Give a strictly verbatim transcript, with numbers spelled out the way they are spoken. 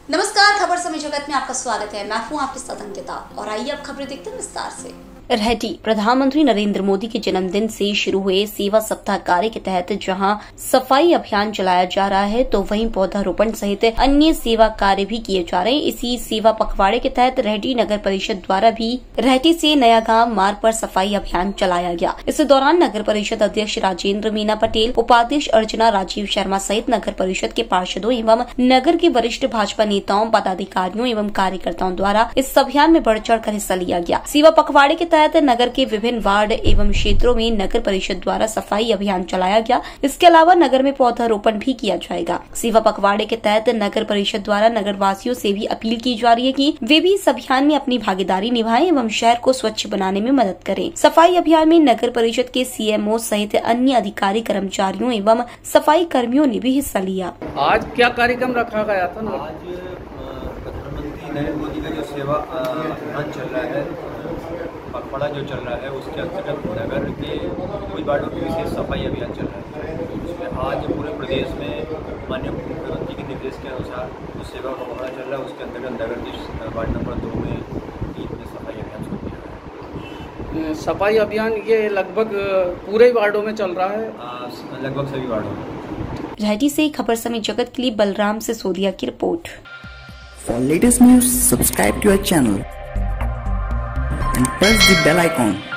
नमस्कार, खबर समय जगत में आपका स्वागत है। मैं हूं आपके साथ अंकिता और आइए अब खबरें देखते हैं विस्तार से। रहटी प्रधानमंत्री नरेंद्र मोदी के जन्मदिन से शुरू हुए सेवा सप्ताह कार्य के तहत जहां सफाई अभियान चलाया जा रहा है तो वहीं पौधारोपण सहित अन्य सेवा कार्य भी किए जा रहे हैं। इसी सेवा पखवाड़े के तहत रहटी नगर परिषद द्वारा भी रहटी से नया गांव मार्ग पर सफाई अभियान चलाया गया। इस दौरान नगर परिषद अध्यक्ष राजेंद्र मीना पटेल, उपाध्यक्ष अर्चना राजीव शर्मा सहित नगर परिषद के पार्षदों एवं नगर के वरिष्ठ भाजपा नेताओं, पदाधिकारियों एवं कार्यकर्ताओं द्वारा इस अभियान में बढ़ चढ़ कर हिस्सा लिया गया। सेवा पखवाड़े के तहत नगर के विभिन्न वार्ड एवं क्षेत्रों में नगर परिषद द्वारा सफाई अभियान चलाया गया। इसके अलावा नगर में पौधारोपण भी किया जाएगा। सेवा पखवाड़े के तहत नगर परिषद द्वारा नगर वासियों से भी अपील की जा रही है कि वे भी इस अभियान में अपनी भागीदारी निभाएं एवं शहर को स्वच्छ बनाने में मदद करें। सफाई अभियान में नगर परिषद के सीएमओ सहित अन्य अधिकारी, कर्मचारियों एवं सफाई कर्मियों ने भी हिस्सा लिया। आज क्या कार्यक्रम रखा गया था? आज प्रधानमंत्री नरेंद्र मोदी का जो सेवा अभियान चल रहा है, पखवाड़ा जो चल रहा है, उसके अंतर्गत नगर के कुछ वार्डों में विशेष सफाई अभियान चल रहा है। उसमें आज पूरे प्रदेश में माननीय मुख्यमंत्री के निर्देश के अनुसार जो सेवा पखवाड़ा चल रहा है, उसके अंतर्गत नगर के वार्ड नंबर दो में तीन में सफाई अभियान शुरू किया है। सफाई अभियान ये लगभग पूरे वार्डों में चल रहा है? लगभग सभी वार्डों में। रहटी से खबर समय जगत के लिए बलराम सिसोदिया की report. For latest news, subscribe to our channel and press the bell icon.